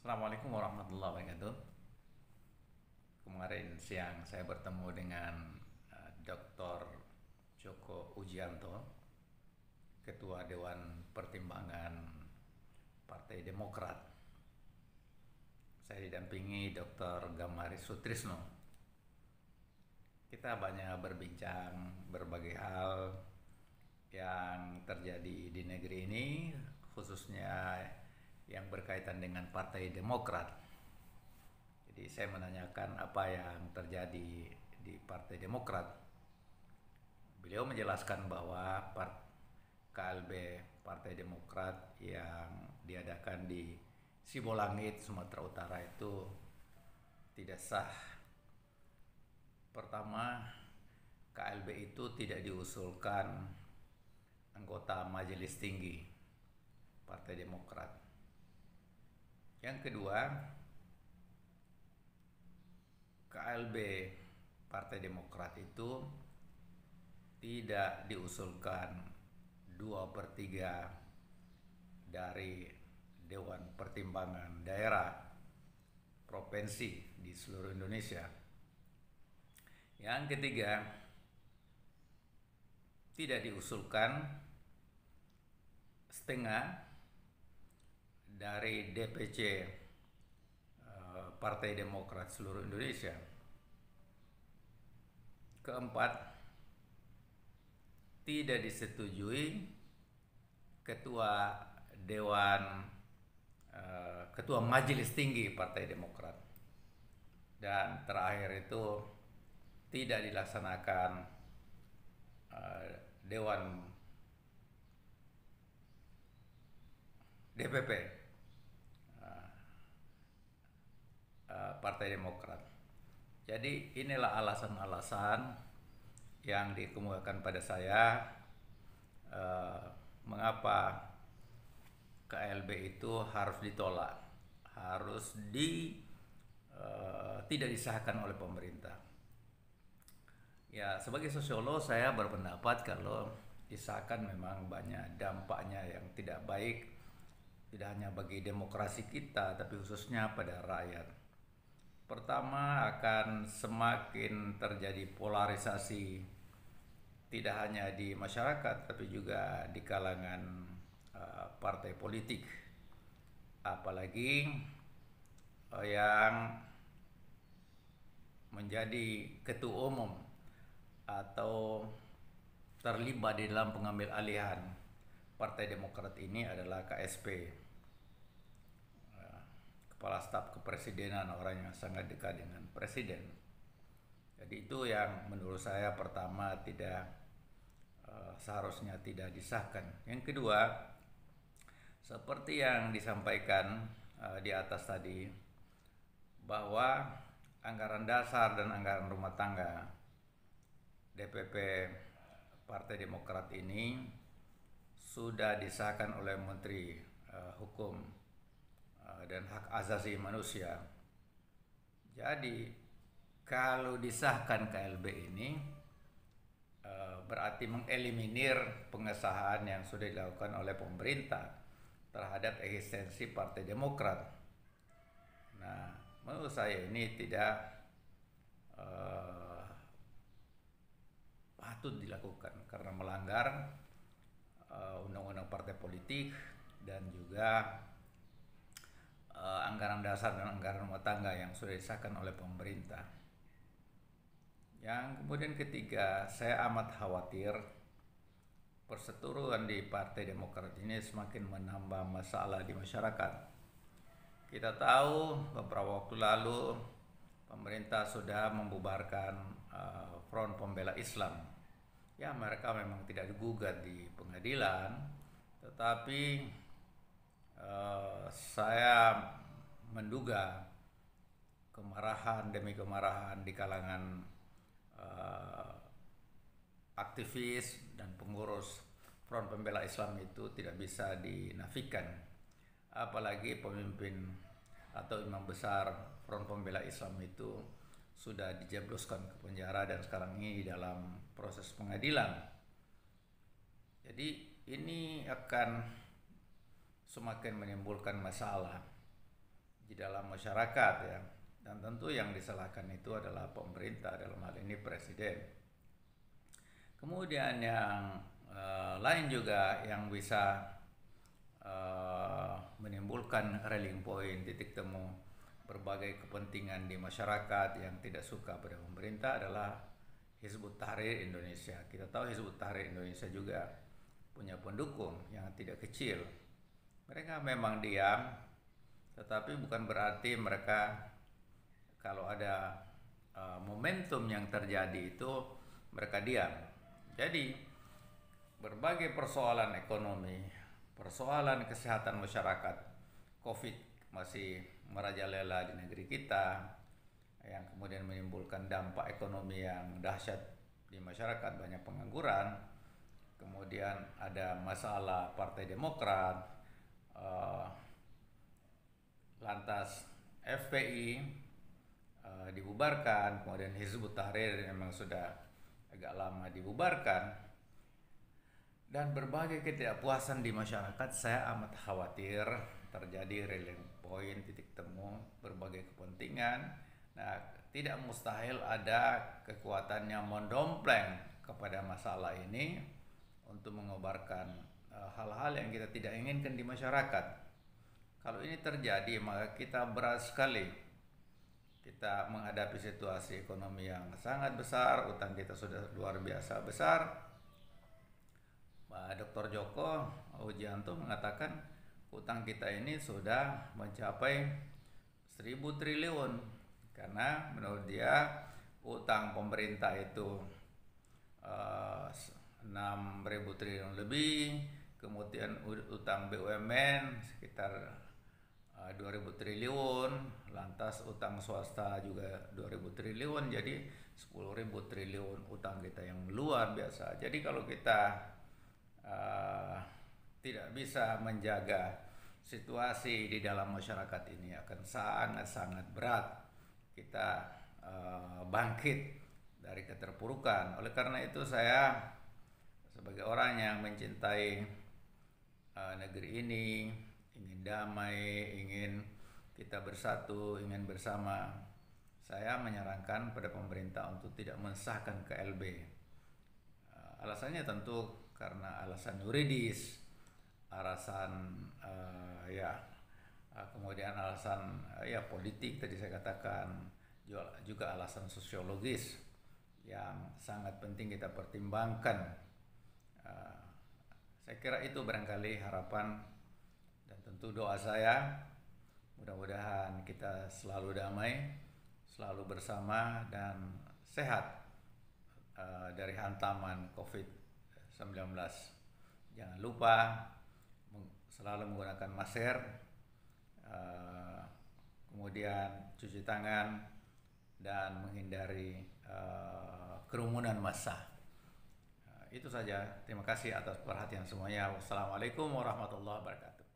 Assalamualaikum warahmatullahi wabarakatuh. Kemarin siang saya bertemu dengan Dr. Joko Ujianto, Ketua Dewan Pertimbangan Partai Demokrat. Saya didampingi Dr. Gamari Sutrisno. Kita banyak berbincang berbagai hal yang terjadi di negeri ini, khususnya yang berkaitan dengan Partai Demokrat. Jadi saya menanyakan apa yang terjadi di Partai Demokrat. Beliau menjelaskan bahwa KLB Partai Demokrat yang diadakan di Sibolangit, Sumatera Utara itu tidak sah. Pertama, KLB itu tidak diusulkan anggota Majelis Tinggi Partai Demokrat. Yang kedua, KLB Partai Demokrat itu tidak diusulkan 2/3 dari Dewan Pertimbangan Daerah Provinsi di seluruh Indonesia. Yang ketiga, tidak diusulkan setengah dari DPC Partai Demokrat seluruh Indonesia. Keempat, tidak disetujui Ketua Majelis Tinggi Partai Demokrat. Dan terakhir itu tidak dilaksanakan Dewan DPP Partai Demokrat. Jadi inilah alasan-alasan yang dikemukakan pada saya mengapa KLB itu harus ditolak, tidak disahkan oleh pemerintah. Ya, sebagai sosiolog saya berpendapat kalau disahkan memang banyak dampaknya yang tidak baik, tidak hanya bagi demokrasi kita tapi khususnya pada rakyat. Pertama, akan semakin terjadi polarisasi tidak hanya di masyarakat tapi juga di kalangan partai politik, apalagi yang menjadi ketua umum atau terlibat di dalam pengambil alihan Partai Demokrat ini adalah KSP, Kepala Staf Kepresidenan, orang yang sangat dekat dengan Presiden. Jadi itu yang menurut saya pertama seharusnya tidak disahkan. Yang kedua, seperti yang disampaikan di atas tadi, bahwa anggaran dasar dan anggaran rumah tangga DPP Partai Demokrat ini sudah disahkan oleh Menteri Hukum dan Hak Asasi Manusia. Jadi kalau disahkan KLB ini berarti mengeliminir pengesahan yang sudah dilakukan oleh pemerintah terhadap eksistensi Partai Demokrat. Nah, menurut saya ini tidak patut dilakukan karena melanggar undang-undang partai politik dan juga anggaran dasar dan anggaran rumah tangga yang sudah disahkan oleh pemerintah. Yang kemudian ketiga, saya amat khawatir perseteruan di Partai Demokrat ini semakin menambah masalah di masyarakat. Kita tahu beberapa waktu lalu pemerintah sudah membubarkan Front Pembela Islam. Ya, mereka memang tidak digugat di pengadilan, tetapi saya menduga kemarahan demi kemarahan di kalangan aktivis dan pengurus Front Pembela Islam itu tidak bisa dinafikan. Apalagi pemimpin atau imam besar Front Pembela Islam itu sudah dijebloskan ke penjara dan sekarang ini dalam proses pengadilan. Jadi ini akan semakin menimbulkan masalah di dalam masyarakat ya. Dan tentu yang disalahkan itu adalah pemerintah, dalam hal ini presiden. Kemudian yang lain juga yang bisa menimbulkan rallying point, titik temu berbagai kepentingan di masyarakat yang tidak suka pada pemerintah adalah Hizbut Tahrir Indonesia. Kita tahu Hizbut Tahrir Indonesia juga punya pendukung yang tidak kecil. Mereka memang diam, tetapi bukan berarti mereka kalau ada momentum yang terjadi itu mereka diam. Jadi berbagai persoalan ekonomi, persoalan kesehatan masyarakat, COVID masih merajalela di negeri kita, yang kemudian menimbulkan dampak ekonomi yang dahsyat di masyarakat, banyak pengangguran. Kemudian ada masalah Partai Demokrat, lantas FPI dibubarkan, kemudian Hizbut Tahrir memang sudah agak lama dibubarkan, dan berbagai ketidakpuasan di masyarakat. Saya amat khawatir terjadi rallying point, titik temu berbagai kepentingan. Nah, tidak mustahil ada kekuatan yang mendompleng kepada masalah ini untuk mengobarkan hal-hal yang kita tidak inginkan di masyarakat. Kalau ini terjadi, maka kita berat sekali. Kita menghadapi situasi ekonomi yang sangat besar, utang kita sudah luar biasa besar. Dr. Joko Wijianto mengatakan utang kita ini sudah mencapai 1.000 triliun, karena menurut dia utang pemerintah itu 6.000 triliun lebih, kemudian utang BUMN sekitar 2.000 triliun, lantas utang swasta juga 2.000 triliun, jadi 10.000 triliun utang kita yang luar biasa. Jadi kalau kita tidak bisa menjaga situasi di dalam masyarakat ini, akan sangat-sangat berat kita bangkit dari keterpurukan. Oleh karena itu saya sebagai orang yang mencintai negeri ini, ingin damai, ingin kita bersatu, ingin bersama, saya menyarankan pada pemerintah untuk tidak mensahkan KLB. Alasannya tentu karena alasan yuridis, alasan kemudian alasan politik tadi saya katakan, juga alasan sosiologis yang sangat penting kita pertimbangkan. Saya kira itu barangkali harapan dan tentu doa saya, mudah-mudahan kita selalu damai, selalu bersama dan sehat dari hantaman COVID-19. Jangan lupa selalu menggunakan masker, kemudian cuci tangan, dan menghindari kerumunan massa. Itu saja. Terima kasih atas perhatian semuanya. Wassalamualaikum warahmatullahi wabarakatuh.